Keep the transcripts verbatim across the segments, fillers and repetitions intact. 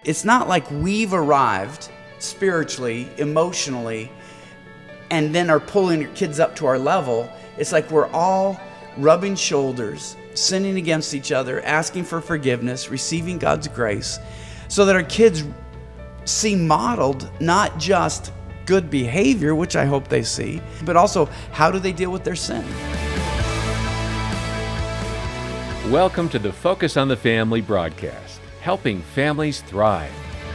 It's not like we've arrived spiritually, emotionally, and then are pulling your kids up to our level. It's like we're all rubbing shoulders, sinning against each other, asking for forgiveness, receiving God's grace, so that our kids see modeled not just good behavior, which I hope they see, but also how do they deal with their sin. Welcome to the Focus on the Family broadcast, helping families thrive.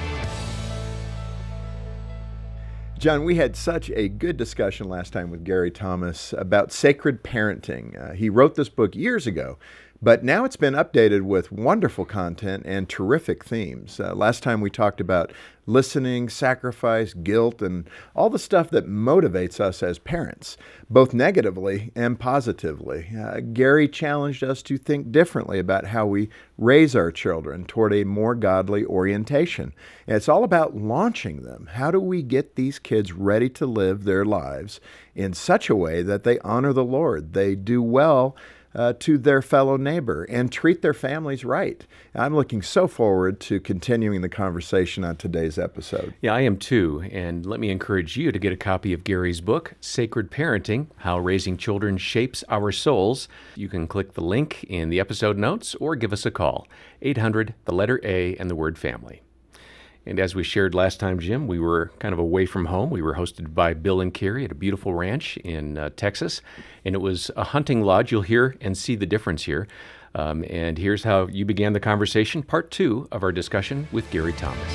John, we had such a good discussion last time with Gary Thomas about sacred parenting. Uh, he wrote this book years ago, but now it's been updated with wonderful content and terrific themes. Uh, last time we talked about listening, sacrifice, guilt, and all the stuff that motivates us as parents, both negatively and positively. Uh, Gary challenged us to think differently about how we raise our children toward a more godly orientation. And it's all about launching them. How do we get these kids ready to live their lives in such a way that they honor the Lord, they do well Uh, to their fellow neighbor, and treat their families right? I'm looking so forward to continuing the conversation on today's episode. Yeah, I am too. And let me encourage you to get a copy of Gary's book, Sacred Parenting, How Raising Children Shapes Our Souls. You can click the link in the episode notes or give us a call, eight hundred, the letter A, and the word family. And as we shared last time, Jim, we were kind of away from home. We were hosted by Bill and Carrie at a beautiful ranch in uh, Texas. And it was a hunting lodge. You'll hear and see the difference here. Um, and here's how you began the conversation, part two of our discussion with Gary Thomas.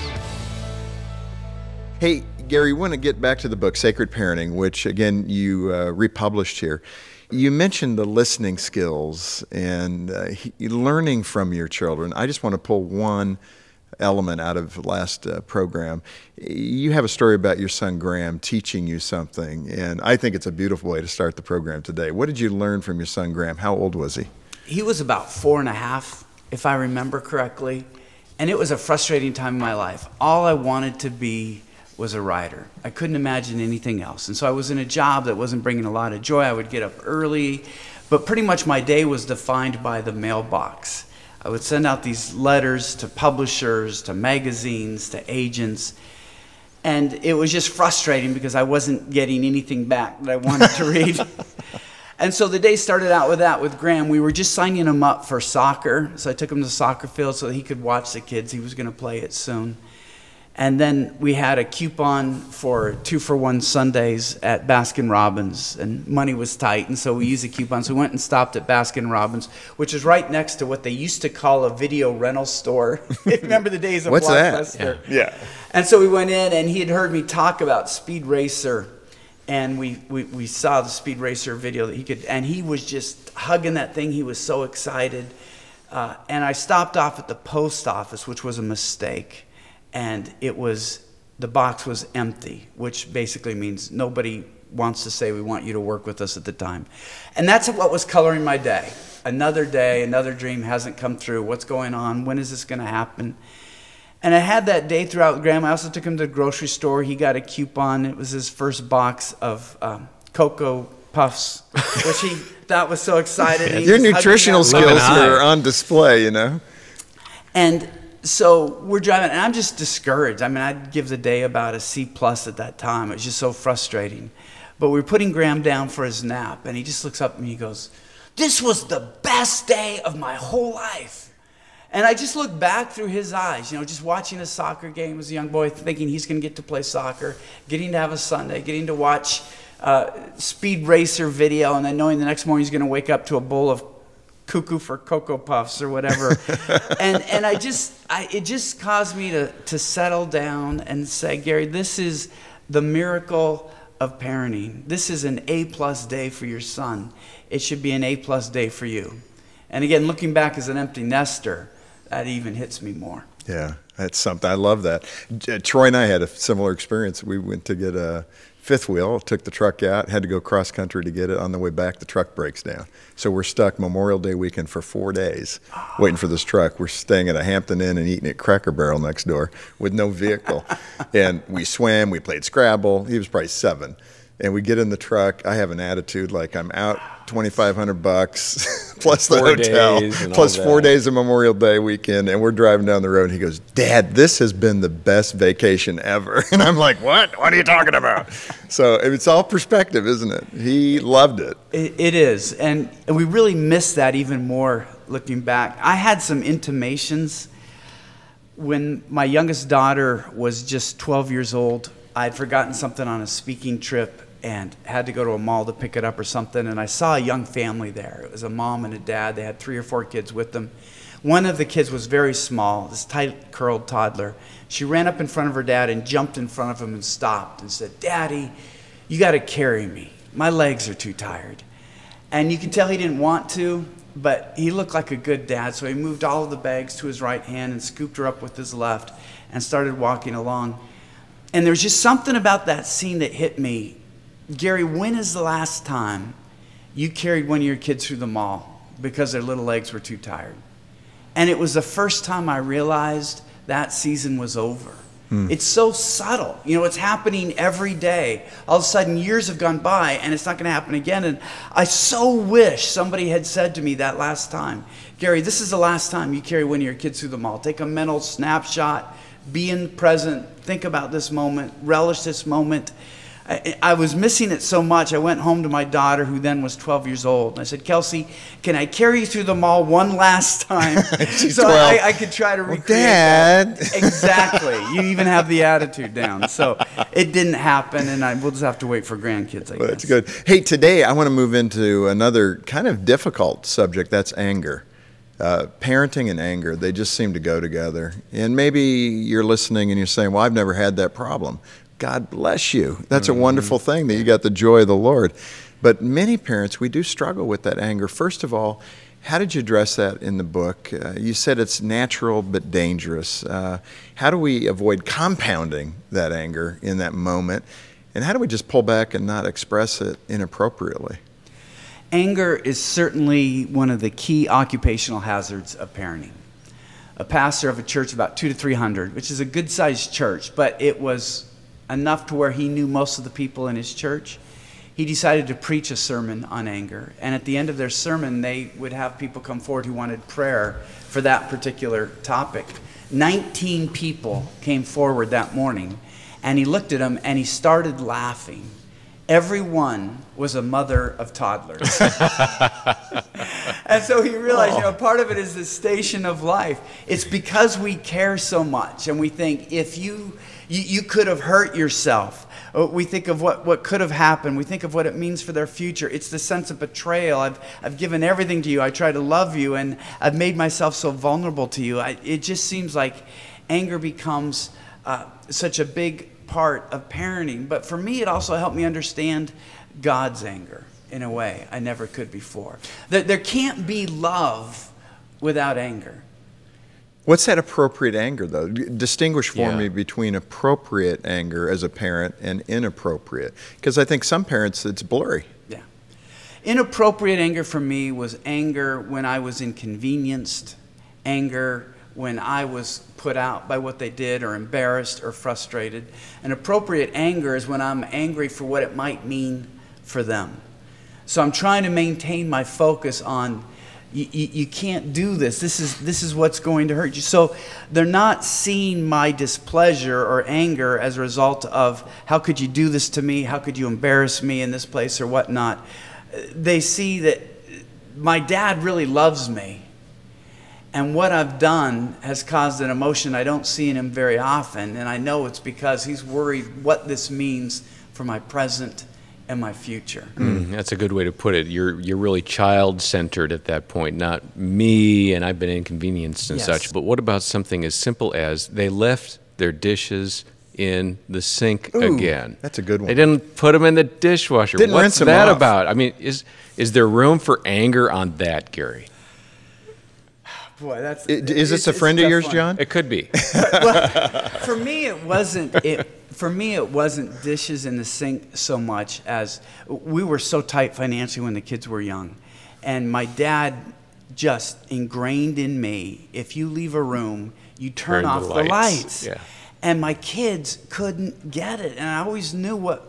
Hey, Gary, we want to get back to the book, Sacred Parenting, which, again, you uh, republished here. You mentioned the listening skills and uh, he, learning from your children. I just want to pull one element out of the last uh, program. You have a story about your son Graham teaching you something, and I think it's a beautiful way to start the program today. What did you learn from your son Graham? How old was he? He was about four and a half, if I remember correctly, and it was a frustrating time in my life. All I wanted to be was a writer. I couldn't imagine anything else, and so I was in a job that wasn't bringing a lot of joy. I would get up early, but pretty much my day was defined by the mailbox. I would send out these letters to publishers, to magazines, to agents, and it was just frustrating because I wasn't getting anything back that I wanted to read. And so the day started out with that with Graham. We were just signing him up for soccer, so I took him to the soccer field so that he could watch the kids. He was going to play it soon. And then we had a coupon for two-for-one Sundays at Baskin-Robbins, and money was tight, and so we used a coupon. So we went and stopped at Baskin-Robbins, which is right next to what they used to call a video rental store. Remember the days of What's Blockbuster? that? Yeah. And so we went in, and he had heard me talk about Speed Racer, and we, we, we saw the Speed Racer video that he could, and he was just hugging that thing. He was so excited. Uh, and I stopped off at the post office, which was a mistake. And it was, the box was empty, which basically means nobody wants to say we want you to work with us at the time. And that's what was coloring my day. Another day, another dream hasn't come through. What's going on? When is this going to happen? And I had that day throughout Graham. I also took him to the grocery store. He got a coupon. It was his first box of um, Cocoa Puffs, which he thought was so excited. Your nutritional skills are on display, you know. And so we're driving, and I'm just discouraged. I mean, I'd give the day about a C plus at that time. It was just so frustrating. But we were putting Graham down for his nap, and he just looks up at me and he goes, "This was the best day of my whole life." And I just looked back through his eyes, you know, just watching a soccer game as a young boy, thinking he's going to get to play soccer, getting to have a Sunday, getting to watch uh, Speed Racer video, and then knowing the next morning he's going to wake up to a bowl of Cuckoo for Cocoa Puffs or whatever. and and I just, I, it just caused me to, to settle down and say, Gary, this is the miracle of parenting. This is an A-plus day for your son. It should be an A-plus day for you. And again, looking back as an empty nester, that even hits me more. Yeah, that's something. I love that. Troy and I had a similar experience. We went to get a fifth wheel, took the truck out, had to go cross country to get it. On the way back, the truck breaks down. So we're stuck Memorial Day weekend for four days waiting for this truck. We're staying at a Hampton Inn and eating at Cracker Barrel next door with no vehicle. And we swam, we played Scrabble. He was probably seven. and we get in the truck. I have an attitude like I'm out twenty-five hundred bucks plus the Four hotel, days and plus all four that. days of Memorial Day weekend, and we're driving down the road. And he goes, "Dad, this has been the best vacation ever." And I'm like, "What? What are you talking about?" So it's all perspective, isn't it? He loved it. It, it is, and we really miss that even more looking back. I had some intimations when my youngest daughter was just twelve years old. I'd forgotten something on a speaking trip and had to go to a mall to pick it up or something, and I saw a young family there. It was a mom and a dad. They had three or four kids with them. One of the kids was very small, this tight curled toddler. She ran up in front of her dad and jumped in front of him and stopped and said, "Daddy, you got to carry me. My legs are too tired." And you can tell he didn't want to, but he looked like a good dad, so he moved all of the bags to his right hand and scooped her up with his left and started walking along. And there was just something about that scene that hit me. Gary, when is the last time you carried one of your kids through the mall because their little legs were too tired? And it was the first time I realized that season was over. Hmm. It's so subtle. You know, it's happening every day. All of a sudden, years have gone by, and it's not going to happen again. And I so wish somebody had said to me that last time, "Gary, this is the last time you carry one of your kids through the mall. Take a mental snapshot, be in the present, think about this moment, relish this moment." I, I was missing it so much. I went home to my daughter, who then was twelve years old, and I said, "Kelsey, can I carry you through the mall one last time?" She's so twelve. I, I could try to recreate Well, Dad. that. Exactly. You even have the attitude down. So it didn't happen, and I, we'll just have to wait for grandkids, I Well, guess. that's good. Hey, today I want to move into another kind of difficult subject. That's anger. Uh, parenting and anger, they just seem to go together. And maybe you're listening and you're saying, "Well, I've never had that problem." God bless you. That's mm-hmm. a wonderful thing that you got the joy of the Lord. But many parents, we do struggle with that anger. First of all, how did you address that in the book? Uh, you said it's natural but dangerous. Uh, how do we avoid compounding that anger in that moment? And how do we just pull back and not express it inappropriately? Anger is certainly one of the key occupational hazards of parenting. A pastor of a church of about two to three hundred, which is a good-sized church, but it was enough to where he knew most of the people in his church. He decided to preach a sermon on anger, and at the end of their sermon, they would have people come forward who wanted prayer for that particular topic. nineteen people came forward that morning, and he looked at them and he started laughing. Every one was a mother of toddlers. And so he realized, you know, part of it is the station of life. It's because we care so much, and we think if you you, you could have hurt yourself. We think of what, what could have happened. We think of what it means for their future. It's the sense of betrayal. I've, I've given everything to you. I try to love you, and I've made myself so vulnerable to you. I, it just seems like anger becomes uh, such a big part of parenting. But for me, it also helped me understand God's anger in a way I never could before. There, there can't be love without anger. What's that appropriate anger, though? Distinguish for Yeah. me between appropriate anger as a parent and inappropriate. Because I think some parents, it's blurry. Yeah. Inappropriate anger for me was anger when I was inconvenienced, anger when I was put out by what they did, or embarrassed or frustrated. And appropriate anger is when I'm angry for what it might mean for them. So I'm trying to maintain my focus on You, you, you can't do this. This is, this is what's going to hurt you. So they're not seeing my displeasure or anger as a result of, how could you do this to me? How could you embarrass me in this place or whatnot? They see that my dad really loves me. And what I've done has caused an emotion I don't see in him very often. And I know it's because he's worried what this means for my present and my future. Mm, that's a good way to put it. You're you're really child-centered at that point, not me and I've been inconvenienced and Yes. such. But what about something as simple as they left their dishes in the sink Ooh, again? that's a good one. They didn't put them in the dishwasher. Didn't What's rinse 'em that off. about? I mean, is is there room for anger on that, Gary? Boy, that's... I- Is this it's- a it's friend of tough yours, one. John? It could be. Well, for me, it wasn't. It, for me, it wasn't dishes in the sink so much as we were so tight financially when the kids were young, and my dad just ingrained in me: if you leave a room, you turn, Turn the off the lights. lights. Yeah. And my kids couldn't get it, and I always knew what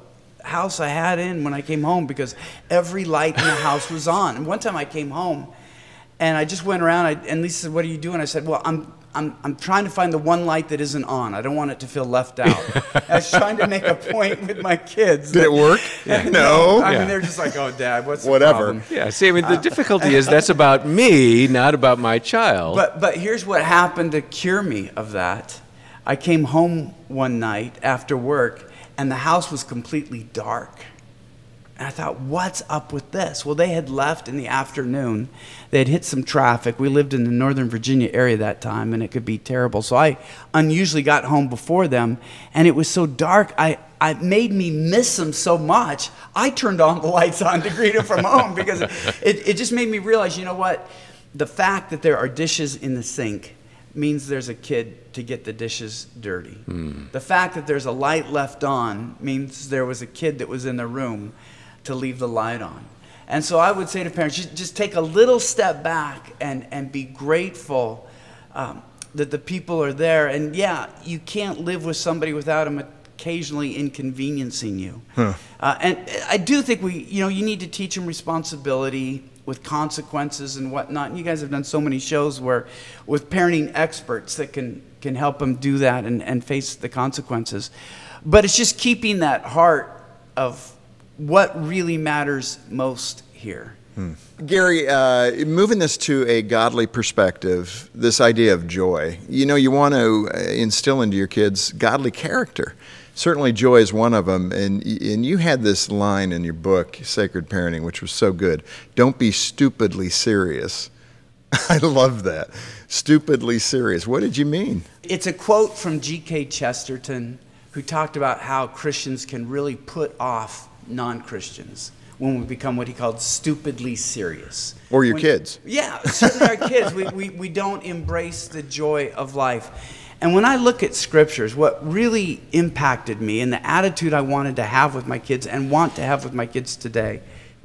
house I had in when I came home because every light in the house was on. And one time I came home and I just went around, I, and Lisa said, "What are you doing?" I said, "Well, I'm I'm, I'm trying to find the one light that isn't on. I don't want it to feel left out." I was trying to make a point with my kids. Did it work? Yeah. No. I Yeah. mean, they're just like, "Oh, Dad, what's the Whatever. problem?" Yeah, see, I mean, the difficulty is that's about me, not about my child. But, but here's what happened to cure me of that. I came home one night after work, and the house was completely dark. And I thought, what's up with this? Well, they had left in the afternoon. They had hit some traffic. We lived in the Northern Virginia area that time, and it could be terrible. So I unusually got home before them, and it was so dark, I, I made me miss them so much. I turned on the lights on to greet them from home because it, it just made me realize, you know what? The fact that there are dishes in the sink means there's a kid to get the dishes dirty. Mm. The fact that there's a light left on means there was a kid that was in the room to leave the light on. And so I would say to parents, just, just take a little step back and, and be grateful um, that the people are there. And yeah, you can't live with somebody without them occasionally inconveniencing you. Huh. Uh, and I do think we, you know, you need to teach them responsibility with consequences and whatnot. And you guys have done so many shows where with parenting experts that can, can help them do that and, and face the consequences. But it's just keeping that heart of what really matters most here. Hmm. Gary, uh, moving this to a godly perspective, this idea of joy, you know, you want to instill into your kids godly character. Certainly joy is one of them, and, and you had this line in your book, Sacred Parenting, which was so good. Don't be stupidly serious. I love that. Stupidly serious. What did you mean? It's a quote from G K Chesterton, who talked about how Christians can really put off non-Christians when we become what he called stupidly serious. Or your when, kids. Yeah, certainly our kids. We, we, we don't embrace the joy of life. And when I look at scriptures, what really impacted me and the attitude I wanted to have with my kids and want to have with my kids today,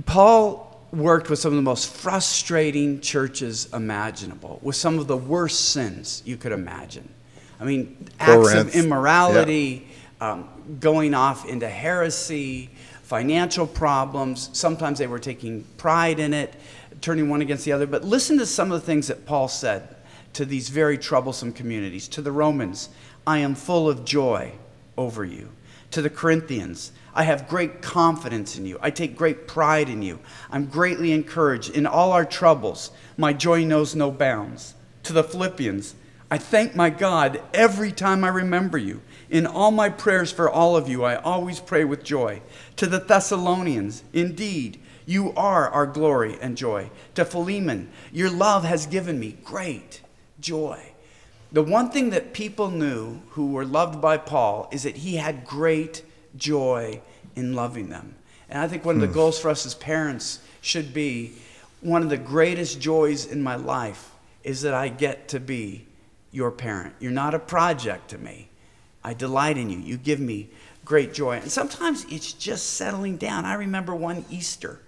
Paul worked with some of the most frustrating churches imaginable, with some of the worst sins you could imagine. I mean, acts Corinth. of immorality, yeah. um, going off into heresy, financial problems. Sometimes they were taking pride in it, turning one against the other. But listen to some of the things that Paul said to these very troublesome communities. To the Romans, I am full of joy over you. To the Corinthians, I have great confidence in you. I take great pride in you. I'm greatly encouraged. In all our troubles, my joy knows no bounds. To the Philippians, I thank my God every time I remember you. In all my prayers for all of you, I always pray with joy. To the Thessalonians, indeed, you are our glory and joy. To Philemon, your love has given me great joy. The one thing that people knew who were loved by Paul is that he had great joy in loving them. And I think one of the goals for us as parents should be, one of the greatest joys in my life is that I get to be your parent. You're not a project to me. I delight in you. You give me great joy. And sometimes it's just settling down. I remember one Easter,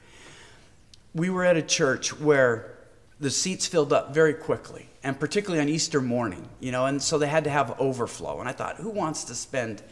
we were at a church where the seats filled up very quickly, and particularly on Easter morning, you know, and so they had to have overflow. And I thought, who wants to spend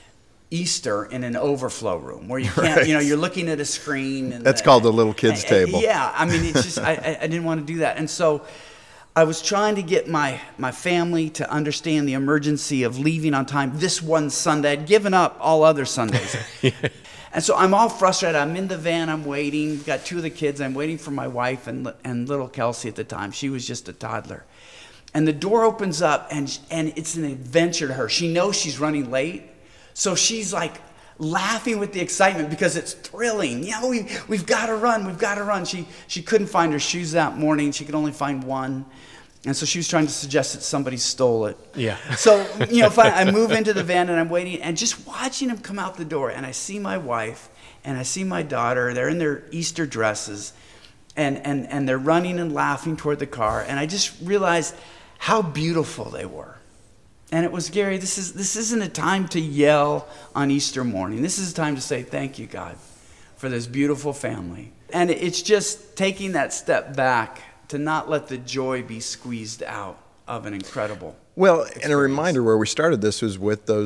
Easter in an overflow room where you can't, right. you know, you're looking at a screen. And That's the, called the little kids' and, table. Yeah, I mean, it's just, I, I didn't want to do that. And so I was trying to get my, my family to understand the emergency of leaving on time this one Sunday. I'd given up all other Sundays. yeah. And so I'm all frustrated. I'm in the van. I'm waiting. We've got two of the kids. I'm waiting for my wife and, and little Kelsey at the time. She was just a toddler. And the door opens up, and, and it's an adventure to her. She knows she's running late. So she's like laughing with the excitement because it's thrilling. Yeah, we, we've got to run. We've got to run. She, she couldn't find her shoes that morning. She could only find one. And so she was trying to suggest that somebody stole it. Yeah. So, you know, fine, I move into the van and I'm waiting and just watching him come out the door. And I see my wife and I see my daughter. They're in their Easter dresses and, and, and they're running and laughing toward the car. And I just realized how beautiful they were. And it was, Gary, this, is, this isn't a time to yell on Easter morning. This is a time to say, thank you, God, for this beautiful family. And it's just taking that step back to not let the joy be squeezed out of an incredible Well, experience. and a reminder where we started this was with those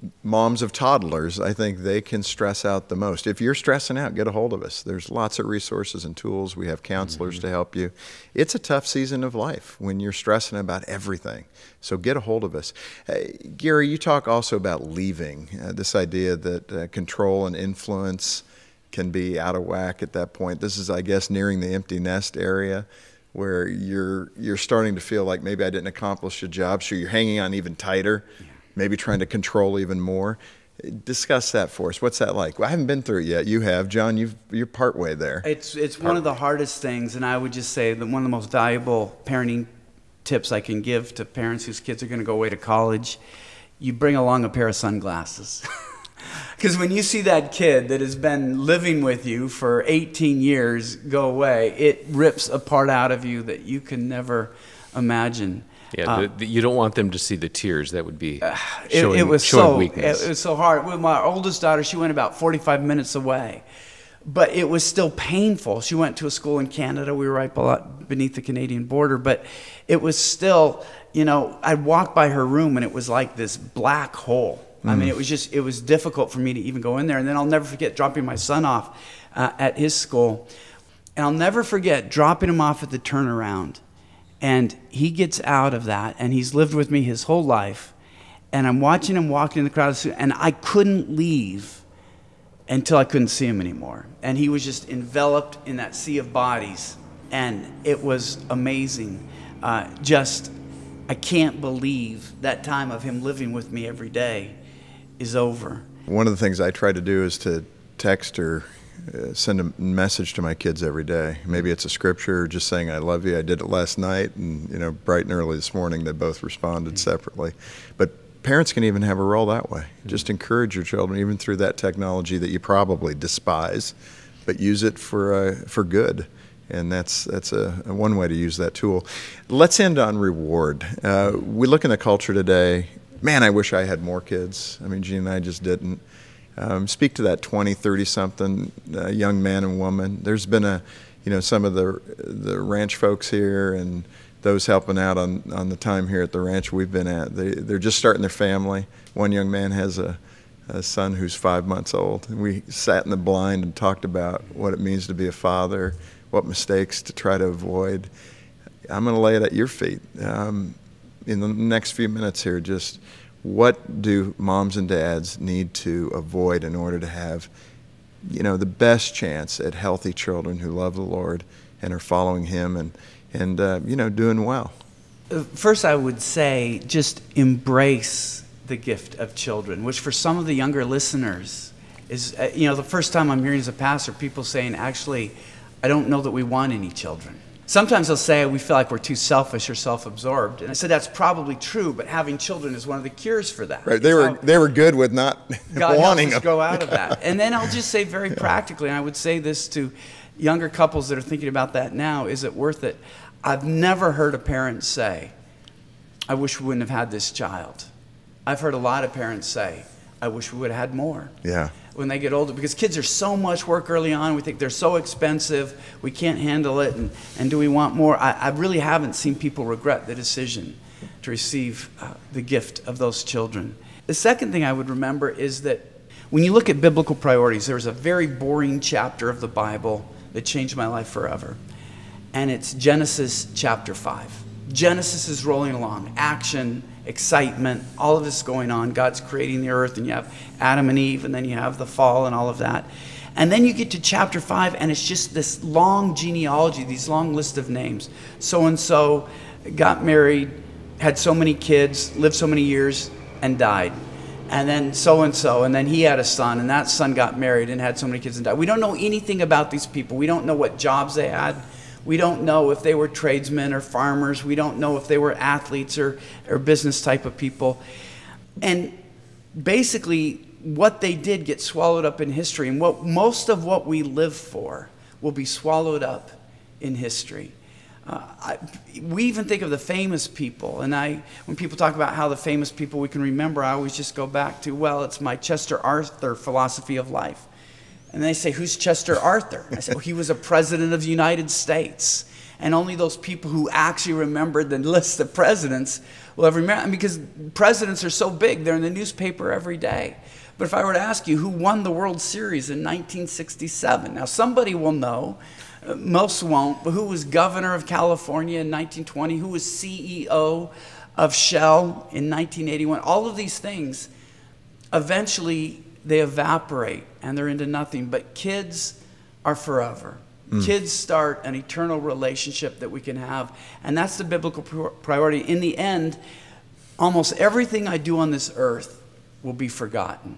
moms of toddlers, I think they can stress out the most. If you're stressing out, get a hold of us. There's lots of resources and tools. We have counselors mm-hmm. to help you. It's a tough season of life when you're stressing about everything. So get a hold of us. Uh, Gary, you talk also about leaving, uh, this idea that uh, control and influence can be out of whack at that point. This is, I guess, nearing the empty nest area, where you're you're starting to feel like maybe I didn't accomplish a job, so you're hanging on even tighter, yeah. maybe trying to control even more. Discuss that for us. What's that like? Well, I haven't been through it yet. You have, John. You've, you're partway there. It's it's part one of the hardest things, and I would just say that one of the most valuable parenting tips I can give to parents whose kids are going to go away to college, you bring along a pair of sunglasses. Because when you see that kid that has been living with you for eighteen years go away, it rips a part out of you that you can never imagine. Yeah, uh, the, the, you don't want them to see the tears. That would be uh, showing, it, it was showing so, weakness. It was so hard. With my oldest daughter, she went about forty-five minutes away. But it was still painful. She went to a school in Canada. We were right beneath the Canadian border. But it was still, you know, I'd walk by her room and it was like this black hole. I mean, it was just, it was difficult for me to even go in there. And then I'll never forget dropping my son off uh, at his school. And I'll never forget dropping him off at the turnaround. And he gets out of that, and he's lived with me his whole life. And I'm watching him walking in the crowd, and I couldn't leave until I couldn't see him anymore. And he was just enveloped in that sea of bodies. And it was amazing. Uh, just, I can't believe that time of him living with me every day is over. One of the things I try to do is to text or uh, send a message to my kids every day. Maybe it's a scripture or just saying I love you. I did it last night, and you know, bright and early this morning they both responded separately. But parents can even have a role that way. Just encourage your children, even through that technology that you probably despise, but use it for uh, for good. And that's that's a, a one way to use that tool. Let's end on reward. Uh, we look in the culture today. Man, I wish I had more kids. I mean, Gene and I just didn't. Um, speak to that twenty, thirty-something uh, young man and woman. There's been a, you know, some of the the ranch folks here and those helping out on, on the time here at the ranch we've been at. They, they're just starting their family. One young man has a, a son who's five months old. And we sat in the blind and talked about what it means to be a father, what mistakes to try to avoid. I'm going to lay it at your feet. Um, in the next few minutes here, just what do moms and dads need to avoid in order to have, you know, the best chance at healthy children who love the Lord and are following Him and, and uh, you know, doing well? First, I would say just embrace the gift of children, which for some of the younger listeners is, uh, you know, the first time I'm hearing as a pastor people saying, actually, I don't know that we want any children. Sometimes they'll say we feel like we're too selfish or self-absorbed. And I said that's probably true, but having children is one of the cures for that. Right. They were they were good with not God wanting helps us them. go out of that. And then I'll just say very practically, and I would say this to younger couples that are thinking about that now, is it worth it? I've never heard a parent say, I wish we wouldn't have had this child. I've heard a lot of parents say, I wish we would have had more. Yeah. When they get older, because kids are so much work early on. We think they're so expensive, we can't handle it, and, and do we want more? I, I really haven't seen people regret the decision to receive uh, the gift of those children. The second thing I would remember is that when you look at biblical priorities, there's a very boring chapter of the Bible that changed my life forever, and it's Genesis chapter five. Genesis is rolling along, action, excitement, all of this going on. God's creating the earth, and you have Adam and Eve, and then you have the fall and all of that. And then you get to chapter five, and it's just this long genealogy, these long list of names. So-and-so got married, had so many kids, lived so many years, and died. And then so-and-so, and then he had a son, and that son got married and had so many kids and died. We don't know anything about these people. We don't know what jobs they had. We don't know if they were tradesmen or farmers. We don't know if they were athletes or, or business type of people. And basically, what they did gets swallowed up in history. And what most of what we live for will be swallowed up in history. Uh, I, we even think of the famous people. And I, when people talk about how the famous people we can remember, I always just go back to, well, it's my Chester Arthur philosophy of life. And they say, who's Chester Arthur? I said, well, he was a president of the United States. and only those people who actually remembered the list of presidents will ever remember, because presidents are so big, they're in the newspaper every day. But if I were to ask you who won the World Series in nineteen sixty-seven, now somebody will know, uh, most won't, but who was governor of California in nineteen twenty, who was C E O of Shell in nineteen eighty-one, all of these things, eventually they evaporate and they're into nothing. But kids are forever. Mm. Kids start an eternal relationship that we can have, and that's the biblical priority. In the end, almost everything I do on this earth will be forgotten,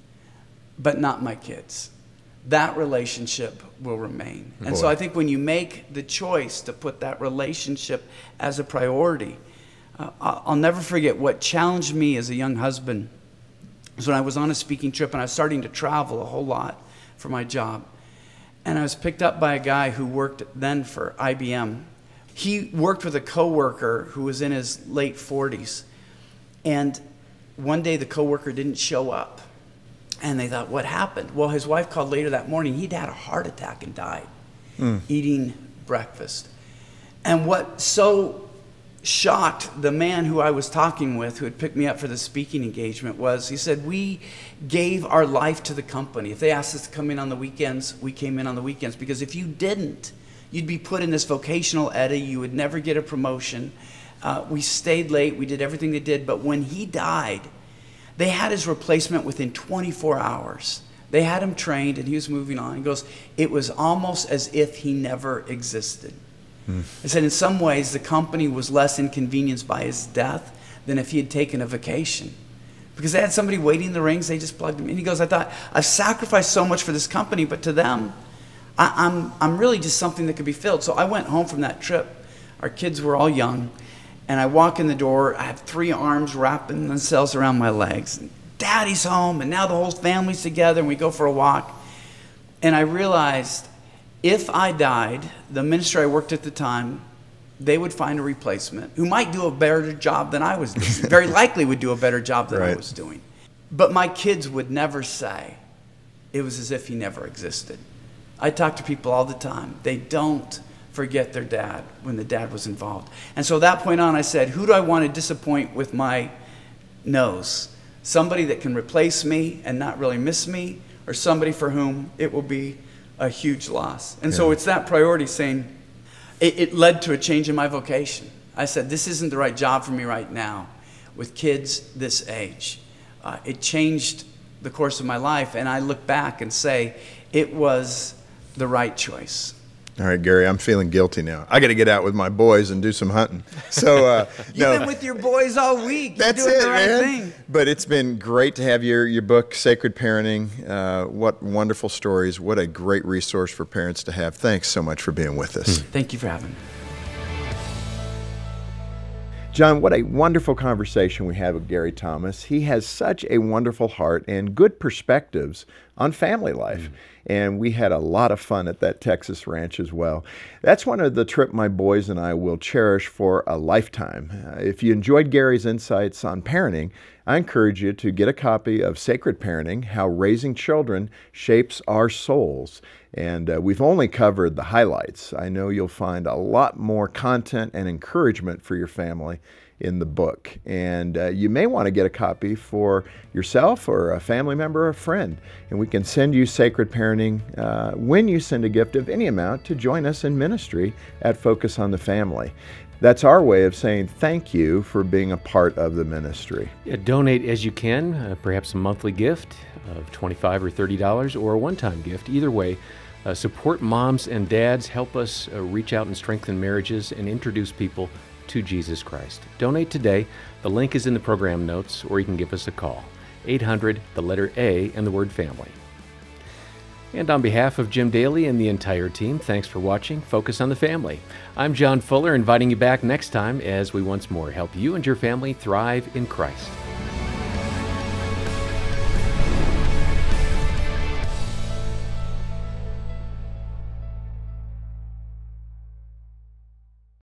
but not my kids. That relationship will remain. And Boy. So I think when you make the choice to put that relationship as a priority, uh, I'll never forget what challenged me as a young husband was when I was on a speaking trip and I was starting to travel a whole lot for my job. And I was picked up by a guy who worked then for I B M. He worked with a coworker who was in his late forties. And one day the coworker didn't show up. And they thought, what happened? Well, his wife called later that morning. He'd had a heart attack and died mm. eating breakfast. And what so shocked the man who I was talking with, who had picked me up for the speaking engagement, was he said, we gave our life to the company. If they asked us to come in on the weekends, we came in on the weekends. Because if you didn't, you'd be put in this vocational eddy. You would never get a promotion. Uh, we stayed late. We did everything they did. But when he died, they had his replacement within twenty-four hours. They had him trained, and he was moving on. He goes, it was almost as if he never existed. Hmm. I said, in some ways, the company was less inconvenienced by his death than if he had taken a vacation. Because they had somebody waiting in the rings, they just plugged him in. He goes, I thought, I've sacrificed so much for this company, but to them, I, I'm, I'm really just something that could be filled. So I went home from that trip. Our kids were all young. And I walk in the door, I have three arms wrapping themselves around my legs. And Daddy's home, and now the whole family's together, and we go for a walk. And I realized if I died, the minister I worked at the time, they would find a replacement who might do a better job than I was doing. Very likely would do a better job than right. I was doing. But my kids would never say it was as if he never existed. I talk to people all the time. They don't forget their dad when the dad was involved. And so at that point on, I said, who do I want to disappoint with my nose? Somebody that can replace me and not really miss me, or somebody for whom it will be a huge loss? And yeah. so it's that priority saying, it, it led to a change in my vocation. I said, this isn't the right job for me right now with kids this age. Uh, it changed the course of my life, and I look back and say, it was the right choice. All right, Gary, I'm feeling guilty now. I got to get out with my boys and do some hunting. So uh, You've no. been with your boys all week. You're That's doing it, the right man. thing. But it's been great to have your, your book, Sacred Parenting. Uh, what wonderful stories. What a great resource for parents to have. Thanks so much for being with us. Thank you for having me. John, what a wonderful conversation we had with Gary Thomas. He has such a wonderful heart and good perspectives on family life. Mm. And we had a lot of fun at that Texas ranch as well. That's one of the trip my boys and I will cherish for a lifetime. Uh, if you enjoyed Gary's insights on parenting, I encourage you to get a copy of Sacred Parenting, How Raising Children Shapes Our Souls. And uh, we've only covered the highlights. I know you'll find a lot more content and encouragement for your family in the book. And uh, you may want to get a copy for yourself or a family member or a friend. And we can send you Sacred Parenting uh, when you send a gift of any amount to join us in ministry at Focus on the Family. That's our way of saying thank you for being a part of the ministry. Yeah, donate as you can, uh, perhaps a monthly gift of twenty-five dollars or thirty dollars or a one-time gift. Either way, uh, support moms and dads. Help us uh, reach out and strengthen marriages and introduce people to Jesus Christ. Donate today. The link is in the program notes, or you can give us a call. eight hundred, the letter A, and the word family. And on behalf of Jim Daly and the entire team, thanks for watching Focus on the Family. I'm John Fuller, inviting you back next time as we once more help you and your family thrive in Christ.